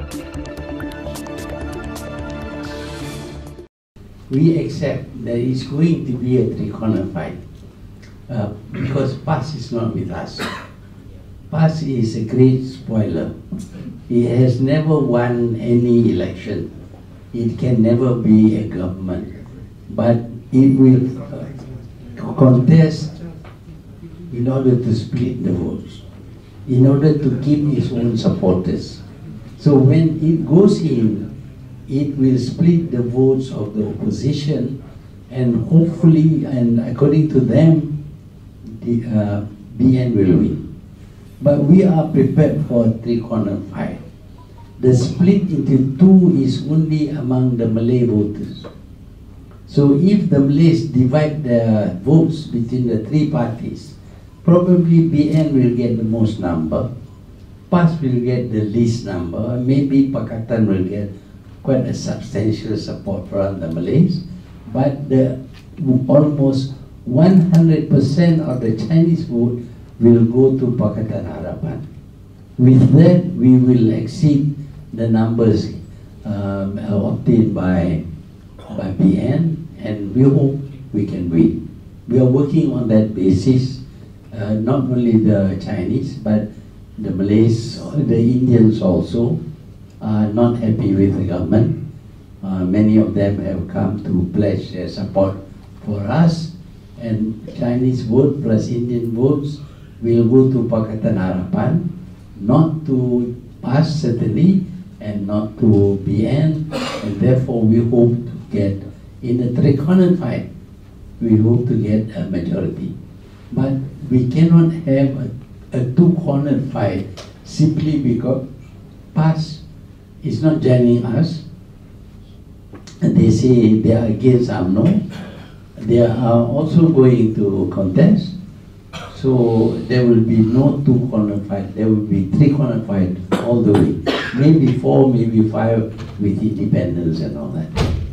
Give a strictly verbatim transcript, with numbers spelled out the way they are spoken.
We accept that it's going to be a three-corner fight uh, because P A S is not with us. P A S is a great spoiler. It has never won any election. It can never be a government, but it will uh, contest in order to split the votes, in order to keep its own supporters. So when it goes in, it will split the votes of the opposition, and hopefully, and according to them, the uh, B N will win. But we are prepared for a three-corner fight. The split into two is only among the Malay voters. So if the Malays divide their votes between the three parties, probably B N will get the most number, P A S will get the least number, maybe Pakatan will get quite a substantial support from the Malays, but the almost one hundred percent of the Chinese vote will go to Pakatan Harapan. With that, we will exceed the numbers um, obtained by, by B N, and we hope we can win. We are working on that basis, uh, not only the Chinese, but the Malays, the Indians also are not happy with the government. Uh, many of them have come to pledge their support for us, and Chinese vote plus Indian votes will go to Pakatan Harapan, not to P A S certainly, and not to B N, and therefore we hope to get, in a three-corner fight, we hope to get a majority. But we cannot have a, a two-corner fight simply because P A S is not joining us. And they say they are against U M N O. They are also going to contest. So there will be no two-corner fight. There will be three-corner fight all the way. Maybe four, maybe five with independence and all that.